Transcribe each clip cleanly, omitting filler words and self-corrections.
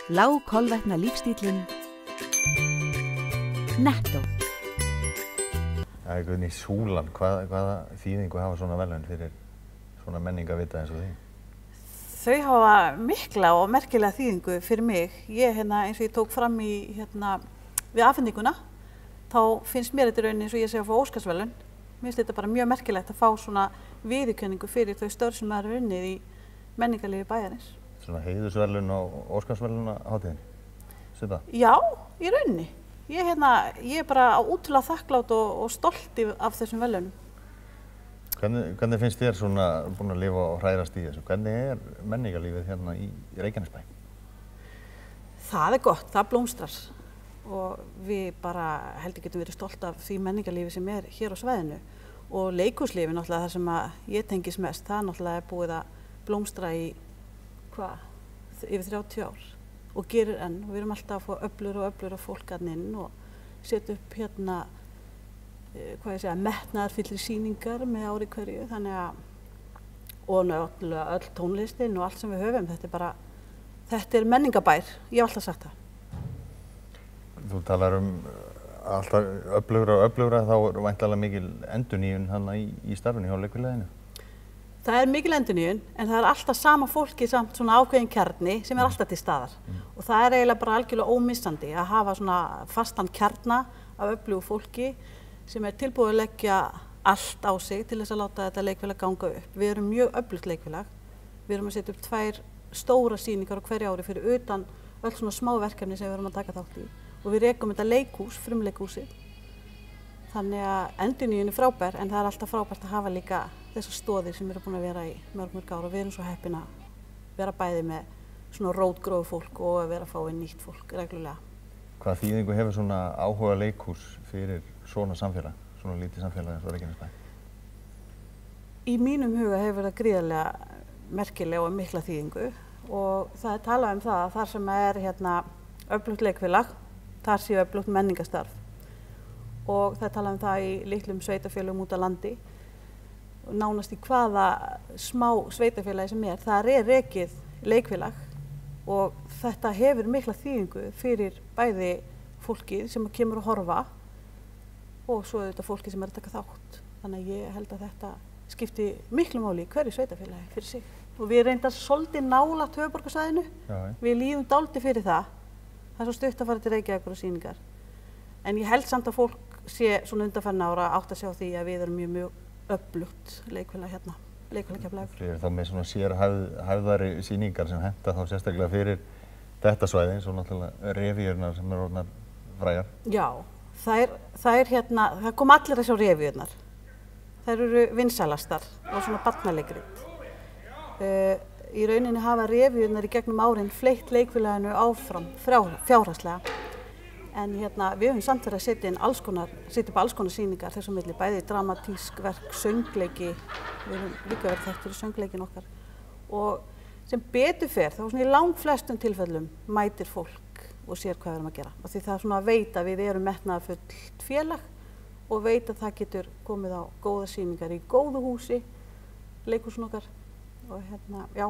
Lágkolvetna lífstílinn Nettó. Guðný, Súlan, hvaða þýðingu hafa svona verðlaun fyrir svona menningavita eins og því? Þau hafa mikla og merkilega þýðingu fyrir mig. Ég eins og ég tók fram í við afhendinguna, þá finnst mér þetta raunin eins og ég sé að fá Óskarsverðlaun. Mér finnst þetta bara mjög merkilegt að fá svona viðurkenningu fyrir þau störf sem maður er unnið í menningarlífi bæjarins. Svona heiðursverðlaun á Óskarsverðlaunahátíðinni, þetta? Já, í rauninni. Ég er bara ótrúlega þakklát og stolt af þessum verðlaunum. Hvernig finnst þér svona búin að lifa og hrærast í þessu? Hvernig er menningarlífið hérna í Reykjanesbæ? Það er gott, það blómstrar og við bara heldur getum verið stolt af því menningarlífi sem er hér á svæðinu. Og leikhúslífi náttúrulega það sem ég tengist mest, það náttúrulega er búið að blómstra í yfir 30 ár og gerir enn. Og við erum alltaf að fá öflugra fólk inn og setja upp metnaðarfyllri sýningar með ári hverju. Þannig að, og náttúrulega öll tónlistin og allt sem við höfum, þetta er menningabær, ég hef alltaf sagt það. Þú talar alltaf öflugra, þá er væntanlega mikil endurnýjun þarna í starfinu hjá leikfélaginu. Það er mikil endurnýjun, en það er alltaf sama fólki samt svona ákveðin kjarni sem er alltaf til staðar. Og það er eiginlega bara algjörlega ómissandi að hafa svona fastan kjarna af öflugu fólki sem er tilbúið að leggja allt á sig til þess að láta þetta leikfélag ganga upp. Við erum mjög öflugt leikfélag. Við erum að setja upp 2 stóra sýningar á hverju ári fyrir utan öll svona smá verkefni sem við erum að taka þátt í. Og við rekum þetta leikhús, frumleikhúsið. Þannig að endurnýjun er frábær, en það er alltaf frábært að hafa líka þessar stoðir sem eru búin að vera í mörg ár og við erum svo heppin að vera bæði með svona rótgróið fólk og að vera að fá inn nýtt fólk reglulega. Hvaða þýðingu hefur svona áhuga leikhús fyrir svona samfélag, svona lítið samfélag eins og Reykjanesbæ? Í mínum huga hefur það gríðarlega merkilega og mikla þýðingu og það er talað það að þar sem er öflugt leikfélag, þar séu öflugt menningarstarf. Og það tala það í litlum sveitafélögum út á landi. Nánast í hvaða smá sveitafélagi sem er, þar er rekið leikfélag og þetta hefur mikla þýðingu fyrir bæði fólkið sem kemur að horfa og svo þetta fólkið sem er að taka þátt. Þannig að ég held að þetta skipti miklu máli í hverju sveitafélagi fyrir sig. Og við reyndar svolítið nálægt höfuðborgarsvæðinu. Við líðum dálítið fyrir það. Það er svo stutt að fara til Reykjavíkur og sýningar. En ég held samt að fólk sé svona undanfarin ára átt að sjá því að við erum mjög öflugt leikfélag hérna, leikfélag Keflavíkur. Þið eru þá með svona sérhæfðari sýningar sem henta þá sérstaklega fyrir þetta svæði eins og náttúrulega revíurnar sem eru orðnar frægar. Já, það kom allir að sjá revíurnar. Þær eru vinsælastar og svona barnaleikrit. Í rauninni hafa revíurnar í gegnum árin fleytt leikfélaginu áfram fjárhagslega. En við höfum samt verið að setja upp alls konar sýningar þess á milli, bæði dramatísk verk, söngleiki, við höfum líka verið þekktir í söngleikin okkar. Og sem betur fer, þá svona í langflestum tilfellum mætir fólk og sér hvað við erum að gera. Og því það er svona að veit að við erum metnaðarfullt félag og veit að það getur komið á góða sýningar í góðu húsi, leikhúsin okkar. Og já,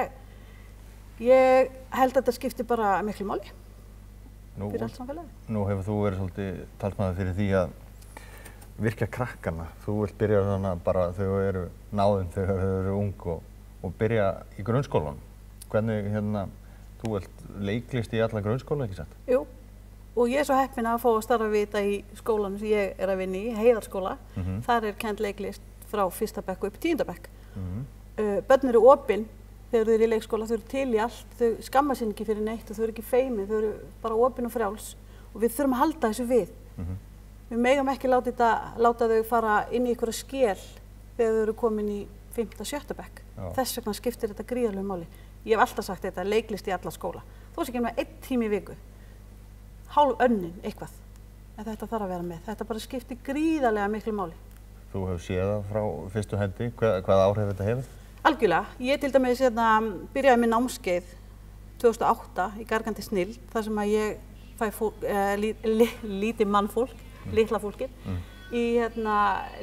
ég held að þetta skiptir bara miklu máli. Fyrir allt samfélagið. Nú hefur þú verið svolítið talsmaður fyrir því að virkja krakkana. Þú vilt byrja svona bara þegar þau eru náðin, þegar þau eru ung og byrja í grunnskólanum. Hvernig þú vilt leiklist í alla grunnskóla, ekki satt? Jú, og ég er svo heppin að fá að starfa við þetta í skólanum sem ég er að vinna í, Heiðarskóla. Þar er kennd leiklist frá 1. bekk og upp 10. bekk. Börn eru opin. Þegar þau eru í leikskóla, þau eru til í allt, þau skamma sér ekki fyrir neitt og þau eru ekki feimin, þau eru bara opin og frjáls og við þurfum að halda þessu við. Við megum ekki láta þau fara inn í einhverja skel þegar þau eru komin í 5. og 7. bekk. Þess vegna skiptir þetta gríðarlegu máli. Ég hef alltaf sagt þetta, leiklist í alla skóla. Þú veist ekki með 1 tími í viku, hálf önnin eitthvað, en þetta þarf að vera með. Þetta bara skiptir gríðarlega miklu máli. Þú hefur séð það frá fyrstu hendi, hvaða áhrif þetta hefur? Algjörlega. Ég til dæmis byrjaði með námskeið 2008 í Gargandi snilld, þar sem að ég fæ lítið mannfólk, litla fólkið, í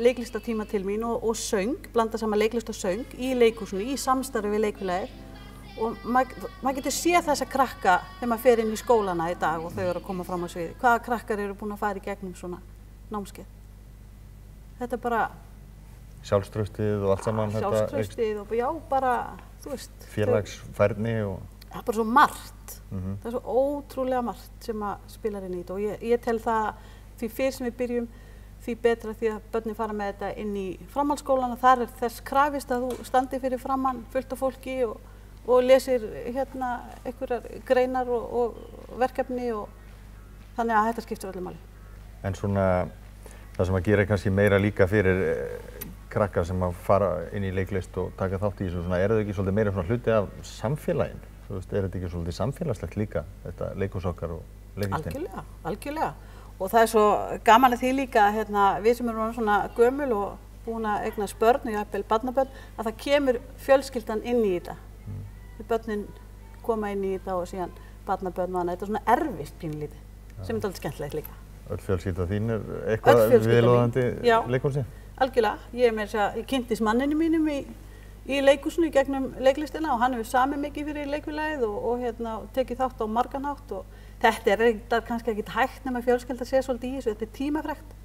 leiklistatíma til mín og söng, blanda saman leiklist og söng í leikhúsinu, í samstarfi við leikfélagið og maður getur séð þessa krakka þegar maður fer inn í skólana í dag og þau eru að koma fram á sviði. Hvaða krakkar eru búin að fara í gegnum svona námskeið? Þetta er bara Sjálfstraustið og allt saman þetta. Sjálfstraustið og já, bara, þú veist. Félagsfærni og... Það er bara svo margt. Það er svo ótrúlega margt sem að spilar inn í þetta og ég tel það því fyrr sem við byrjum, því betra því að börnin fara með þetta inn í framhaldsskólana. Þar er þess krafist að þú standi fyrir framann fullt af fólki og lesir hérna einhverjar greinar og verkefni og þannig að þetta skiptir öllu máli. En svona það sem að gera kannski meira líka fyrir krakkar sem að fara inn í leiklist og taka þátt í þessu, svona, er það ekki svolítið meira svona hluti af samfélaginu? Þú veist, er þetta ekki svolítið samfélagslegt líka, þetta leikhús okkar og leiklistin? Algjörlega, algjörlega. Og það er svo gaman að því líka hérna, við sem erum svona gömul og búin að eignast börn og jafnvel barnabörn, að það kemur fjölskyldan inn í þetta. Börnin koma inn í þetta og síðan barnabörn og annað. Þetta er svona erfitt pínlítið, sem er alveg skemmtilegt líka. Öll fjölskylda þín er eitthvað viðloðandi leikhúsi? Algjörlega. Ég kynntist manninu mínum í leikhúsinu í gegnum leiklistina og hann hefur samið mikið fyrir leikfélagið og hérna, tekið þátt á margan hátt. Og þetta er kannski ekkert hægt nema fjölskylda sé svolítið í þessu. Þetta er tímafrekt.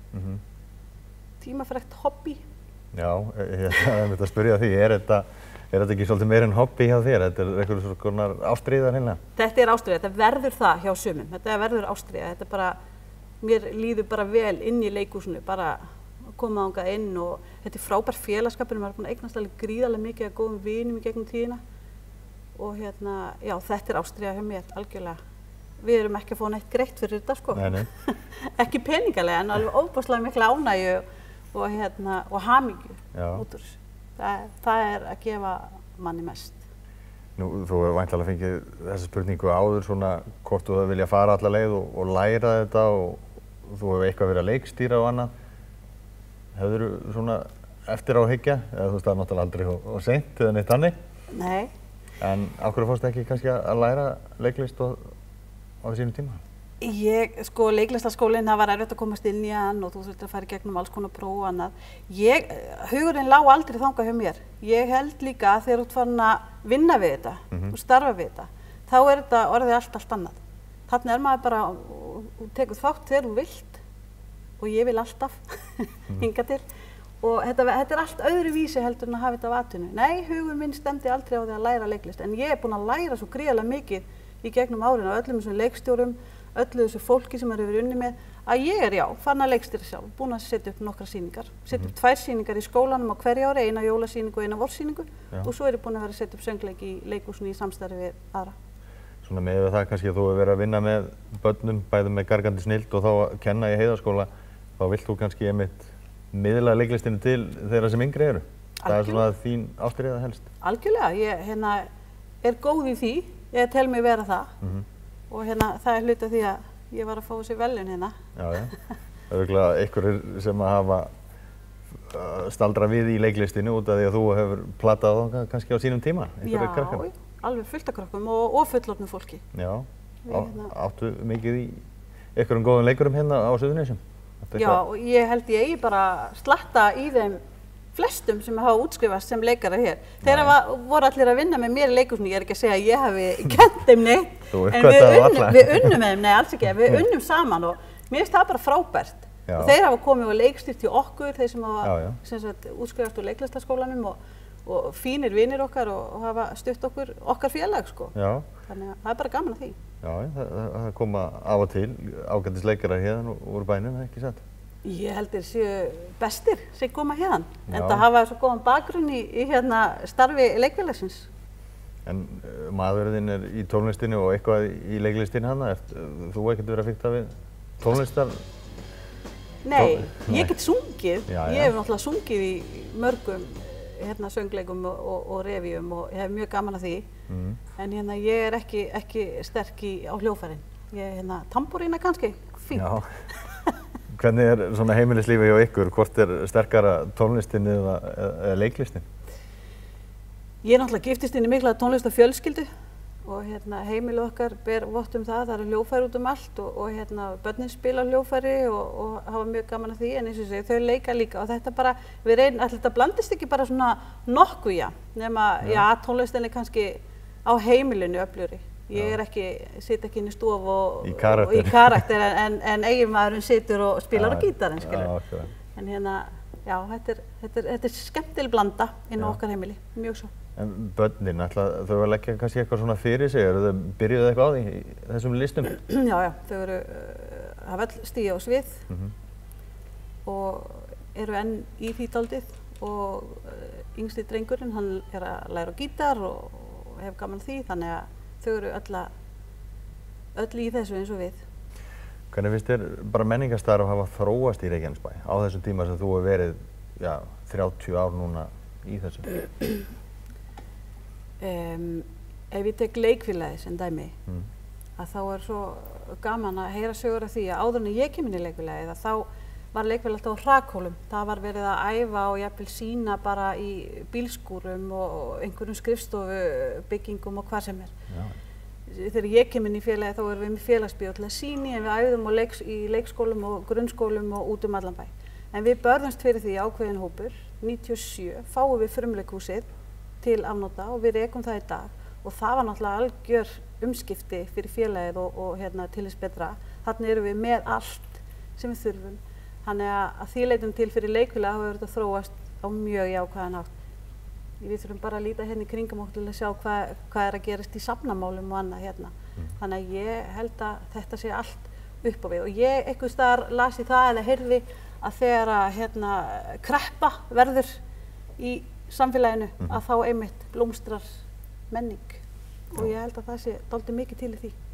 Tímafrekt hobby. Já, ég myndi að spyrja því, er þetta ekki svolítið meira en hobby hjá þér? Þetta er eitthvað svona ástríða hreinlega? Þetta er ástríða, þetta verður það hjá sumum. Þetta verður ástríða, þetta er bara, mér líður bara vel inn í leikhúsinu, bara að koma þangað inn og þetta er frábær félagskapur, maður er búin að eignast alveg gríðarlega mikið af góðum vinum í gegnum tíðina og hérna, já, þetta er ástríða hjá mér, algjörlega. Við erum ekki að fá neitt greitt fyrir þetta, sko. Nei. Ekki peningalega, en alveg óbúslega mikla ánægju og hamingju út úr þessu. Það er að gefa manni mest. Nú, þú hefur væntanlega fengið þessa spurningu áður, svona hvort þú vilja fara alla leið og læra þetta og þú hefur eitthvað verið að leikstýra og annað. Hefurðu svona eftir á hyggja, eða þú veist það er náttúrulega aldrei og seint eða neitt þannig? Nei. En af hverju fórstu ekki kannski að læra leiklist á sínum tíma? Sko, leiklistarskólinn, það var erfitt að komast inn í hann og þú þurftir að fara í gegnum alls konar próf og annað. Hugurinn lá aldrei þangað hjá mér. Ég held líka að þegar þú ert farin að vinna við þetta og starfa við þetta, þá er þetta orðið allt annað. Þannig er maður bara, þú tekur þátt þegar þú vilt og ég vil alltaf hinga til og þetta er allt öðruvísi heldur en að hafa þetta af atvinnu. Nei, hugur minn stemdi aldrei á því að læra leiklist, en ég er búin að læra svo gríðarlega mikið í gegnum árin og öllum þessum leikstjórum, öllu þessu fólki sem maður hefur unnið með, að ég er farin að leikstýra sjálf, búin að setja upp nokkra sýningar, setja upp 2 sýningar í skólanum á hverju ári, eina jólasýningu og eina vorsýningu og svo er ég búin að vera að setja upp söngleik í leikhúsinu í samstarfi við aðra. Svona með það kannski að þú hefur verið að vinna með börnum, bæði með gargandi snilld og þá að kenna í Heiðaskóla, þá vilt þú kannski einmitt miðla leiklistinu til þeirra sem yngri eru. Það er svona þín ástríða helst. Algjörlega, ég er góð í því, ég tel mig vera það. Og það er hluti af því að ég var að fá þessi verðlaun hérna. Já. Það er virkilega einhverjir sem að hafa staldra við í leiklistinu út af því að þú hefur platað á kannski á sínum tíma, einhverjir krakkar. Já, alveg fullt af krökkum og fullorðnu fólki. Já, áttu mikið í einhverjum góðum leikurum hérna á Suðurnesjum? Já, og ég held ég eigi bara slatta í þeim flestum sem hafa útskrifast sem leikarar hér. Þeir voru allir að vinna með mér í leikhúsinu, ég er ekki að segja að ég hafi kennt þeim neitt, en við unnum með þeim, nei alls ekki, við unnum saman og mér finnst það bara frábært. Og þeir hafa komið og leikstýrt í okkur, þeir sem hafa útskrifast úr leiklistarskólanum og fínir vinir okkar og hafa stutt okkar félag, sko. Þannig að það er bara gaman að því. Já, það koma af og til ágætis leikarar hérna úr bænum, ekki satt? Ég held þeir séu bestir sem koma hérna, en það hafa svo góðan bakgrunn í starfi leikfélagsins. En maðurinn er í tónlistinu og eitthvað í leiklistinu hana, þú ekkert verið að fikta við tónlistar? Nei, ég get sungið, ég hef náttúrulega sungið í mörgum söngleikum og revíum og ég hef mjög gaman að því, en ég er ekki sterk á hljóðfærin. Ég tambúrína kannski, fínt. Hvernig er svona heimilislífi hjá ykkur? Hvort er sterkara tónlistin eða leiklistin? Ég er náttúrulega giftist inn í mikla tónlistarfjölskyldu og heimilið okkar ber vott það eru hljóðfæri út allt og börnin spila hljóðfæri og hafa mjög gaman að því, en eins og segi, þau leika líka og þetta bara, við reynum, þetta blandist ekki bara svona nokkuð, nema, tónlistin er kannski á heimilinu öflugri. Ég sit ekki inn í stofu og í karakter en eiginmaðurinn situr og spilar á gítarinn, skilur. Já, en hérna, já, þetta er skemmtileg blanda inn á okkar heimili, mjög svo. En börnin, þau leggja kannski eitthvað svona fyrir sig, þau byrjuðu eitthvað á því í þessum listum? Já, þau hafa öll stigið á svið og eru enn í því dálítið og yngsti drengurinn, hann að læra á gítar og hef gaman því, þannig að þau eru öll í þessu eins og við. Hvernig finnst þér bara menningarstarf hafa þróast í Reykjanesbæ á þessum tíma sem þú hefur verið, 30 ár núna í þessu? Ef ég tek leikfélagið sem dæmi, að þá er svo gaman að heyra sögur af því að áður en ég kem inn í leikfélagið, að þá var leikfélagið alltaf á hrakhólum. Það var verið að æfa og jafnvel sýna bara í bílskúrum og einhverjum skrifstofubyggingum og hvað sem er. Já. Þegar ég kem inn í félagið þá erum við með félagsbíó til að sýni, en við æfðum í leikskólum og grunnskólum og út allan bæ. En við börðumst fyrir því ákveðin hópur, 97, fáum við frumleikhúsið til afnota og við rekum það í dag. Og það var náttúrulega algjör umskipti fyrir félagið og til þess betra. Þarna erum við með allt sem við þurfum. Þannig að því leitum til fyrir leikfélag hafa þetta þróast á mjög jákvæðan hátt. Við þurfum bara að líta hérna í kringum okkur til að sjá hvað er að gerast í safnamálum og annað hérna. Þannig að ég held að þetta sé allt upp á við. Og ég einhvers staðar las í það eða heyrði að þegar að kreppa verður í samfélaginu að þá einmitt blómstrar menning. Og ég held að það sé dálítið mikið til í því.